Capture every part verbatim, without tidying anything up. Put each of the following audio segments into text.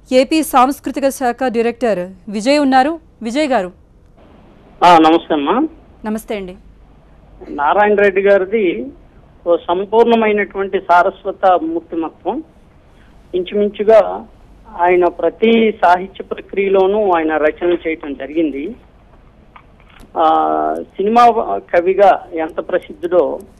AP సాంస్కృతిక శాఖ director Vijay ఉన్నారు. విజయ్ గారు నమస్తే అమ్మా. నమస్తే అండి. నారాయణ రెడ్డి గారిది ఓ సంపూర్ణమైనటువంటి సారస్వత మూర్తిమత్వం. ఇంచుమించుగా ఆయన ప్రతి సాహిత్య ప్రక్రియలోనూ ఆయన రచనలు చేయటం జరిగింది. ఆ సినిమా కవిగా ఎంత ప్రసిద్ధుడో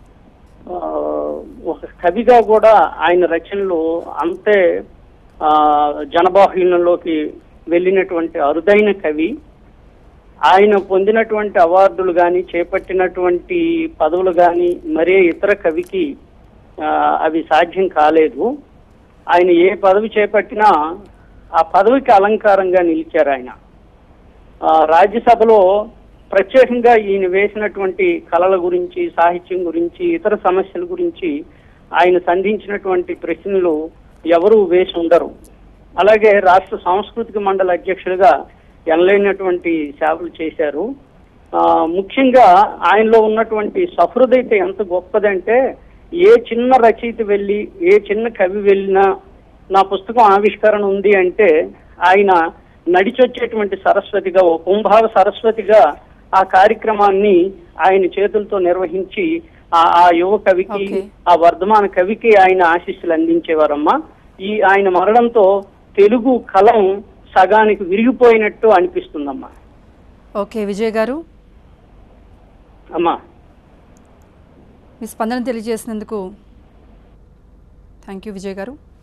ఒక కవిగా కూడా ఆయన రచనలు అంతే ఆ జనబాహుల్యంలోకి వెళ్ళినటువంటి అరుదైన కవి. ఆయన పొందినటువంటి అవార్డులు కానీ చేపట్టినటువంటి పదవులు కానీ మరే ఇతర కవికి అవి సాధ్యం కాలేదు. ఆయన ఏ పదవి చేపట్టినా ఆ పదవికి అలంకారంగా నిలిచారు. ఆయన రాజ్యసభలో ప్రత్యేకంగా ఈయన వేసినటువంటి కళల గురించి, సాహిత్యం గురించి, ఇతర సమస్యల గురించి ఆయన సంధించినటువంటి ప్రశ్నలు ఎవరు వేసి ఉండరు. అలాగే రాష్ట్ర సాంస్కృతిక మండలి అధ్యక్షుడిగా ఎనలేనటువంటి సేవలు చేశారు. ముఖ్యంగా ఆయనలో ఉన్నటువంటి సహృదయత ఎంత గొప్పదంటే, ఏ చిన్న రచయిత వెళ్ళి ఏ చిన్న కవి వెళ్ళినా నా పుస్తకం ఆవిష్కరణ ఉంది అంటే ఆయన నడిచొచ్చేటువంటి సరస్వతిగా, ఓ కుంభావ సరస్వతిగా ఆ కార్యక్రమాన్ని ఆయన చేతులతో నిర్వహించి ఆ యువ కవికి, ఆ వర్ధమాన కవికి ఆయన ఆశీస్సులు అందించేవారమ్మా. ఈ ఆయన మరణంతో తెలుగు కలం సగానికి విరిగిపోయినట్టు అనిపిస్తుందమ్మా. ఓకే విజయ్ గారు, అమ్మా మీ స్పందన తెలియజేసినందుకు థ్యాంక్ యూ విజయ్ గారు.